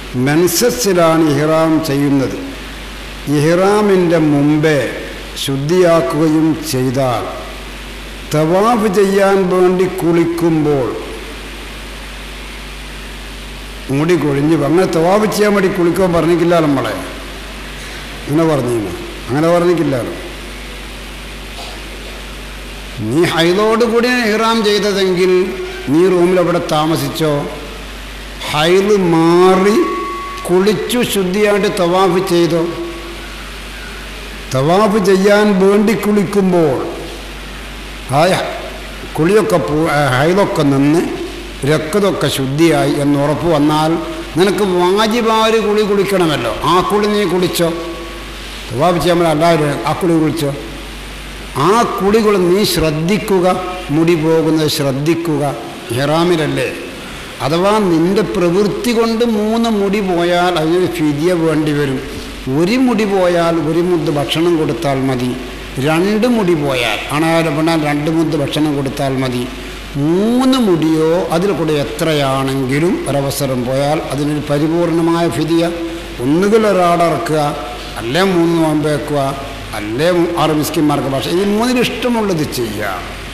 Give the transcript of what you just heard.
മെൻസസിലാണ് ഇഹ്റാം ചെയ്യുന്നത്. ഇഹ്റാമിൻ്റെ മുമ്പേ ശുദ്ധിയാക്കുകയും ചെയ്താൽ തവാഫ് ചെയ്യാൻ വേണ്ടി കുളിക്കുമ്പോൾ മുടി കൊഴിഞ്ഞ് അങ്ങനെ തവാഫ് ചെയ്യാൻ വേണ്ടി കുളിക്കാൻ പറഞ്ഞിട്ടില്ല നമ്മളെ. അങ്ങനെ പറഞ്ഞില്ല, അങ്ങനെ പറഞ്ഞിട്ടില്ലല്ലോ. നീ ഹൈദോട് കൂടി ഇഹ്റാം ചെയ്തതെങ്കിൽ നീ റൂമിലവിടെ താമസിച്ചോ. ഹൈദ് മാറി കുളിച്ചു ശുദ്ധിയായിട്ട് തവാഫ് ചെയ്തോ. തവാഫ് ചെയ്യാൻ വേണ്ടി കുളിക്കുമ്പോൾ കുളിയൊക്കെ ഹൈദൊക്കെ നിന്ന് രക്തമൊക്കെ ശുദ്ധിയായി എന്നുറപ്പ് വന്നാൽ നിനക്ക് വാജിബാര് കുളിക്കണമല്ലോ. ആ കുളി നീ കുളിച്ചോ. തവാഫ് ചെയ്യാൻ എല്ലാവരും ആ കുളി കുളിച്ചോ. ആ കുളികൾ നീ ശ്രദ്ധിക്കുക, മുടി പോകുന്നത് ശ്രദ്ധിക്കുക. ഇഹ്റാമിലല്ലേ. അഥവാ നിൻ്റെ പ്രവൃത്തി കൊണ്ട് 3 മുടി പോയാൽ അതിന് ഫിദിയ വേണ്ടി വരും. 1 മുടി പോയാൽ 1 മുദ്ദ് ഭക്ഷണം കൊടുത്താൽ മതി. 2 മുടി പോയാൽ ആണായാലും പെണ്ണാൽ 2 മുദ്ദ് ഭക്ഷണം കൊടുത്താൽ മതി. 3 മുടിയോ അതിൽ കൂടെ എത്രയാണെങ്കിലും ഒരവസരം പോയാൽ അതിനൊരു പരിപൂർണമായ ഫിദിയ. ഒന്നുകിൽ ഒരാടറക്കുക, അല്ലേ 3 നോമ്പ് വെക്കുക, അല്ലേ 6 മിസ്കിന്മാർക്ക്. പക്ഷേ ഈ 3 ഇഷ്ടമുള്ളത് ചെയ്യാം.